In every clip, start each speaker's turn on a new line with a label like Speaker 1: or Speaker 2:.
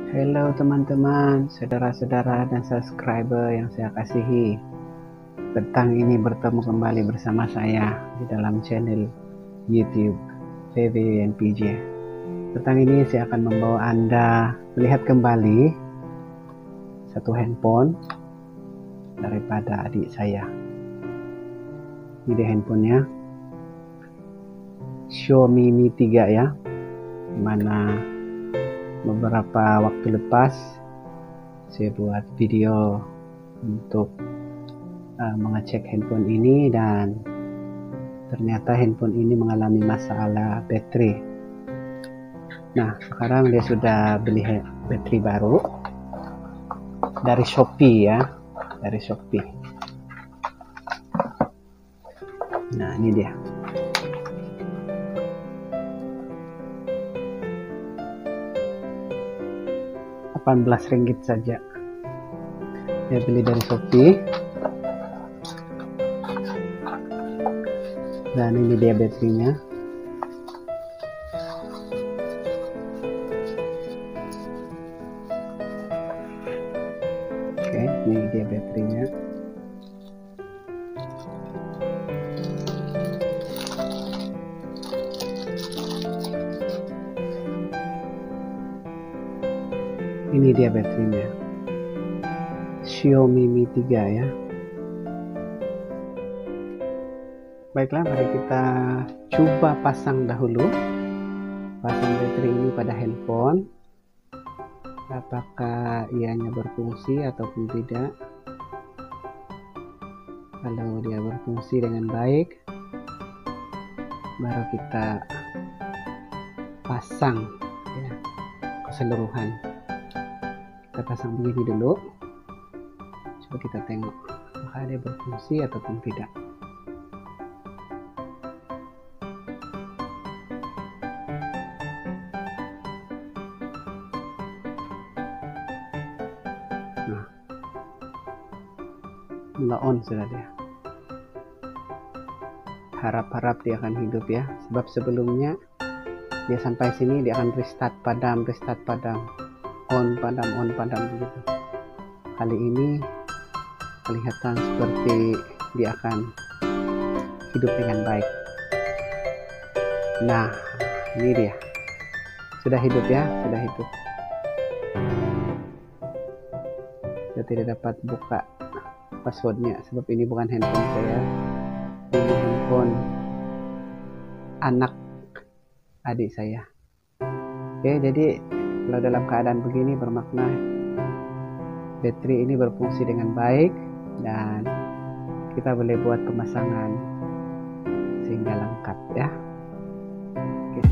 Speaker 1: Halo teman-teman, saudara-saudara dan subscriber yang saya kasihi. Petang ini bertemu kembali bersama saya di dalam channel YouTube VVNPJ. Petang ini saya akan membawa Anda melihat kembali satu handphone daripada adik saya. Ini dia handphonenya, Xiaomi Mi 3 ya, dimana beberapa waktu lepas saya buat video untuk mengecek handphone ini, dan ternyata handphone ini mengalami masalah baterai. Nah, sekarang dia sudah beli baterai baru dari Shopee ya, dari Shopee. Nah, ini dia. Rp18 saja. Saya beli dari Shopee. Dan ini dia baterainya. Oke, ini dia baterainya. Ini dia baterainya, Xiaomi Mi 3 ya. Baiklah, mari kita coba pasang dahulu. Pasang baterai ini pada handphone. Apakah ianya berfungsi ataupun tidak. Kalau dia berfungsi dengan baik, baru kita pasang ya, keseluruhan. Kita pasang begini dulu, coba kita tengok apakah dia berfungsi ataupun tidak. Nah, mulai on sudah dia. Harap-harap dia akan hidup ya, sebab sebelumnya dia sampai sini dia akan restart padam, on padam begitu. Kali ini kelihatan seperti dia akan hidup dengan baik. Nah, ini dia, sudah hidup ya, sudah hidup. Saya tidak dapat buka passwordnya sebab ini bukan handphone saya, ini handphone anak adik saya. Oke, jadi kalau dalam keadaan begini bermakna baterai ini berfungsi dengan baik dan kita boleh buat pemasangan sehingga lengkap ya. Oke.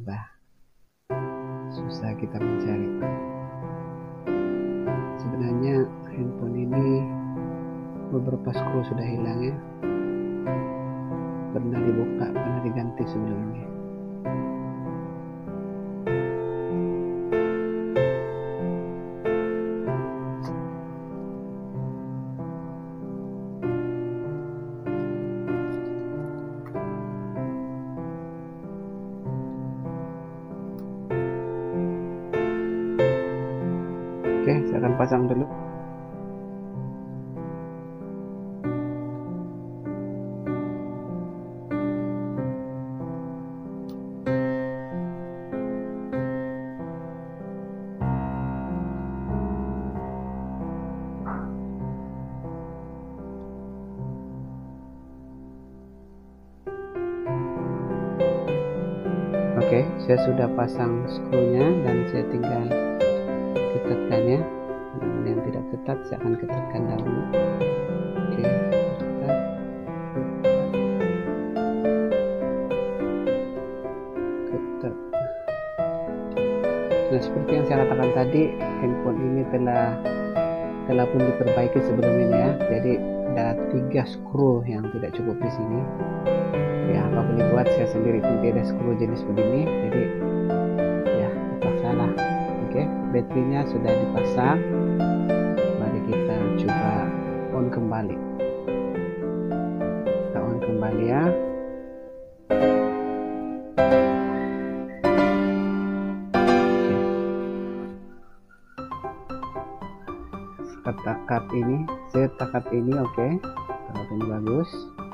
Speaker 1: bah susah kita mencari. Sebenarnya handphone ini beberapa skru sudah hilang ya, pernah dibuka, pernah diganti sebelumnya. Oke, saya akan pasang dulu. Oke, saya sudah pasang skrunya dan saya tinggal ketatkannya. Yang tidak ketat saya akan ketatkan dahulu. Oke, ketat. Nah, seperti yang saya katakan tadi, handphone ini telah pun diperbaiki sebelum ini ya. Jadi ada 3 skru yang tidak cukup di sini. Ya, apapun dibuat, saya sendiri pun tidak ada skru jenis begini. Jadi ya terpaksa lah. Oke, baterainya sudah dipasang. Mari kita coba on kembali. Kita on kembali ya. Setakap ini oke. Takap ini bagus.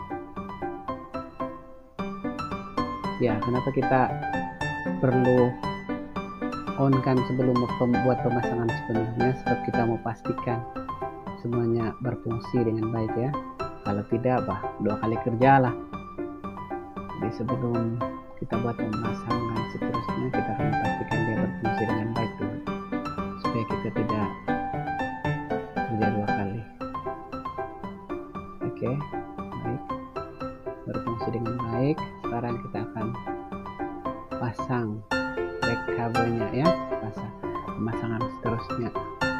Speaker 1: Ya, kenapa kita perlu on kan sebelum membuat pemasangan sepenuhnya, sebab kita mau pastikan semuanya berfungsi dengan baik ya. Kalau tidak, 2 kali kerja lah. Jadi sebelum kita buat pemasangan seterusnya, kita akan pastikan dia berfungsi dengan baik dulu, supaya kita tidak kerja 2 kali. Oke, baik, berfungsi dengan baik. Sekarang kita akan pasang back kabelnya ya, pasang pemasangan seterusnya.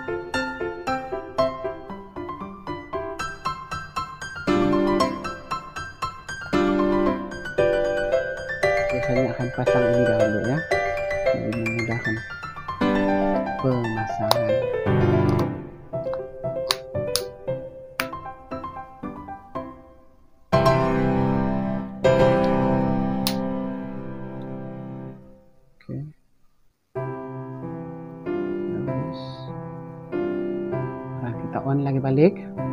Speaker 1: Biasanya akan pasang ini dahulu ya, jadi memudahkan pemasangan. Nah, kita on lagi balik.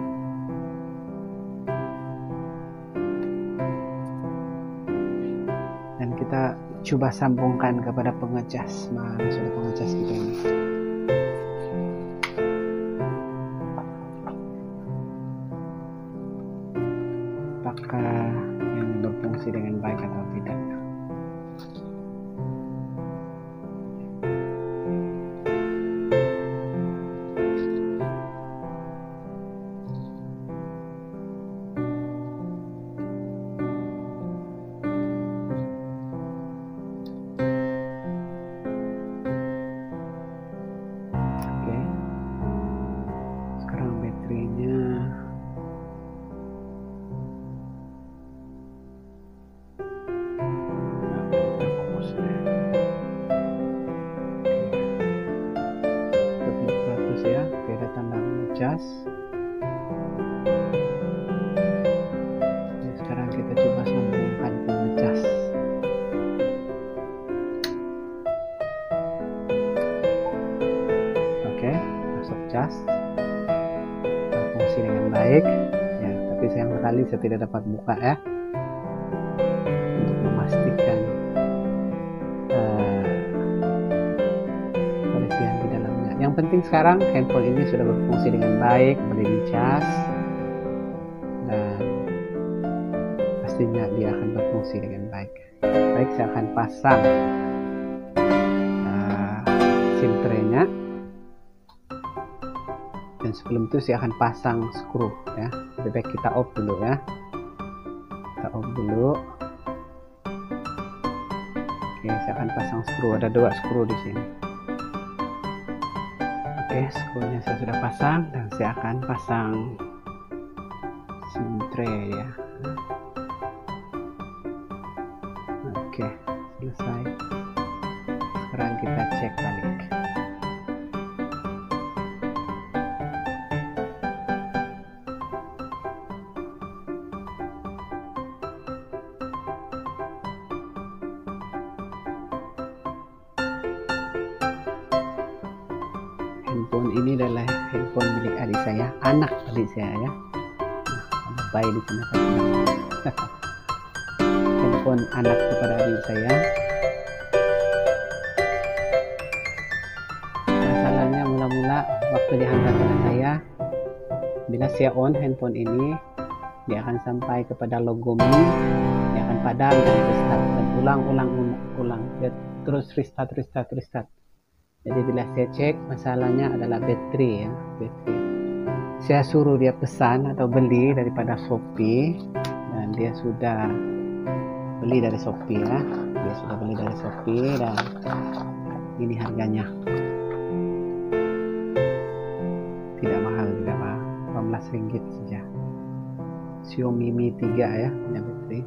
Speaker 1: Dan kita coba sambungkan kepada pengecas. Mana sudah pengecas kita ini? Apakah ini berfungsi dengan baik atau tidak? Cas. Sekarang kita coba sambungkan pengecas. Oke, masuk cas, berfungsi dengan baik ya, tapi sayang sekali saya tidak dapat buka ya, untuk memastikan kebersihan di dalamnya. Yang penting sekarang handphone ini sudah berfungsi dengan baik, boleh dicas, dan pastinya dia akan berfungsi dengan baik. Baik, saya akan pasang SIM tray-nya, dan sebelum itu saya akan pasang skru ya. Lebih baik kita off dulu ya, kita off dulu. Oke, Oke, saya akan pasang skru. Ada 2 skru di sini. Oke, skrunya saya sudah pasang dan saya akan pasang sintre ya. Oke, selesai. Sekarang kita cek balik. Handphone ini adalah handphone milik adik saya, anak adik saya ya. Nah, bayi di sana kan. Handphone anak kepada adik saya. Masalahnya mula-mula waktu dihantar pada saya, bila saya on handphone ini, dia akan sampai kepada logo Mi, dia akan padam dan restart dan ulang. Dia terus restart. Jadi bila saya cek, masalahnya adalah baterai ya, baterai. Saya suruh dia pesan atau beli daripada Shopee, dan dia sudah beli dari Shopee ya. Dia sudah beli dari Shopee dan ini harganya. Tidak mahal, tidak mahal, 18 ringgit saja. Xiaomi Mi 3 ya, punya baterai.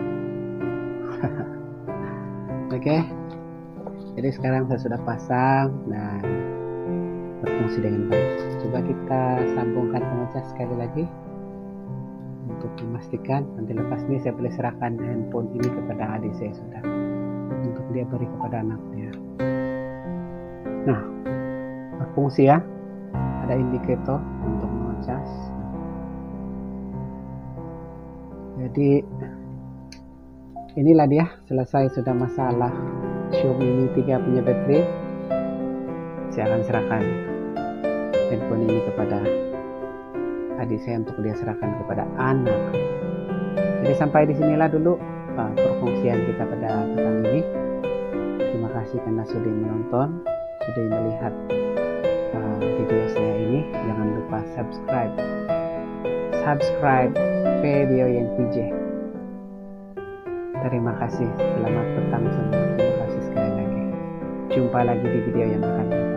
Speaker 1: Oke. Jadi sekarang saya sudah pasang dan berfungsi dengan baik. Coba kita sambungkan pengecas sekali lagi untuk memastikan. Nanti lepas ini saya boleh serahkan handphone ini kepada adik saya sudah, untuk dia beri kepada anaknya. Nah, berfungsi ya. Ada indikator untuk mengecas. Jadi inilah dia, selesai sudah masalah Xiaomi Mi 3 punya baterai. Saya akan serahkan handphone ini kepada adik saya untuk dia serahkan kepada anak. Jadi sampai di sinilah dulu perfungsian kita pada petang ini. Terima kasih karena sudah menonton, sudah melihat video saya ini. Jangan lupa subscribe video yang PJ. Terima kasih, selamat petang semua. Terima kasih sekali lagi. Jumpa lagi di video yang akan datang.